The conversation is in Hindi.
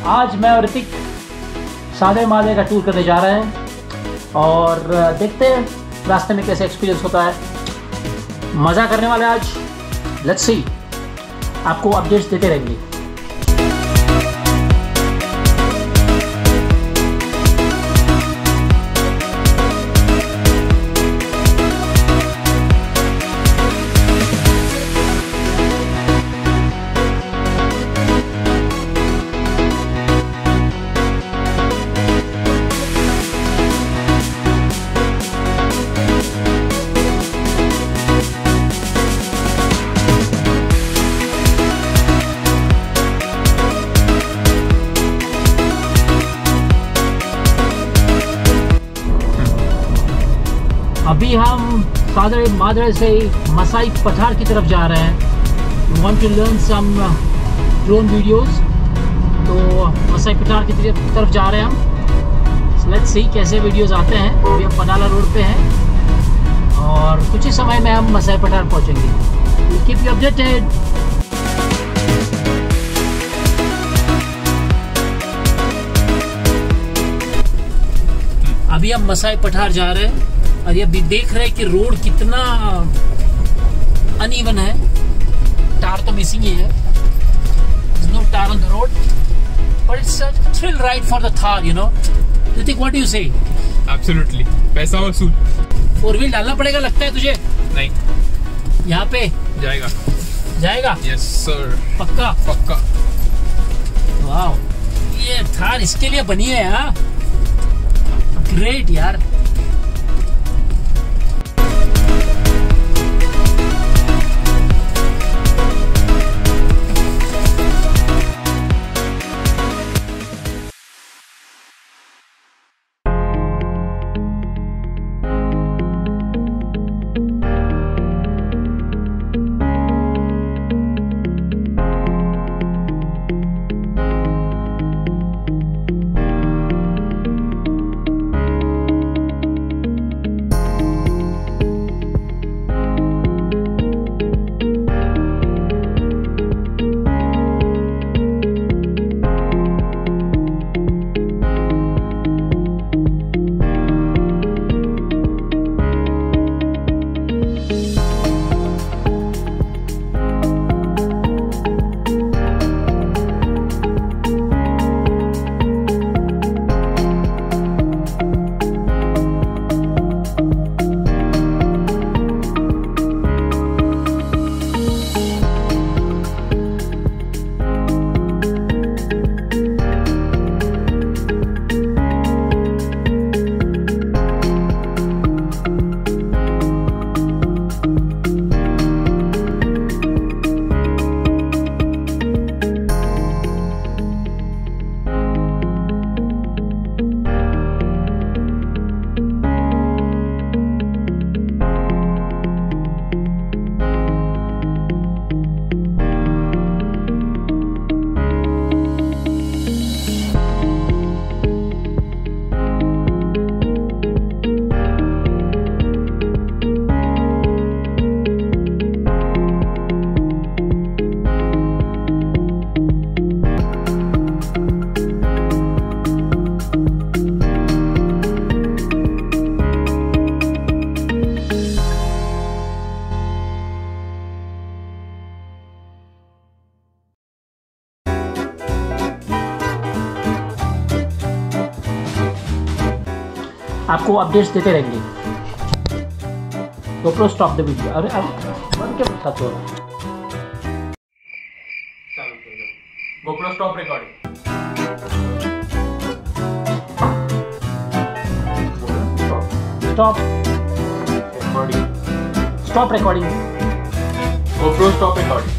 आज मैं और ऋतिक सादे मादे का टूर करने जा रहे हैं और देखते हैं रास्ते में कैसे एक्सपीरियंस होता है। मज़ा करने वाले आज। लेट्स सी, आपको अपडेट्स देते रहेंगे। अभी हम सादे मादे से मसाई पठार की तरफ जा रहे हैं। We want to learn some drone videos, तो मसाई पठार की तरफ जा रहे हैं हम। लेट्स सी कैसे वीडियोस आते हैं। अभी हम पनाला रोड पे हैं और कुछ ही समय में हम मसाई पठार पहुंचेंगे। Will keep you updated. अभी हम मसाई पठार जा रहे हैं और ये भी देख रहे हैं कि रोड कितना अनइवन है। टार तो मिसिंग ही है। No tar on the road, but it's a thrill ride for the Thar, you know. Hrithik, what do you say? Absolutely, पैसा वसूल। 4 व्हील डालना पड़ेगा लगता है तुझे? नहीं, यहाँ पे जाएगा। यस सर, पक्का। वाह, ये थार इसके लिए बनी है। हाँ, ग्रेट यार। आपको अपडेट्स देते रहेंगे। GoPro stop the video. अरे अब बंद क्या था तो? GoPro stop recording. Stop recording. GoPro stop recording.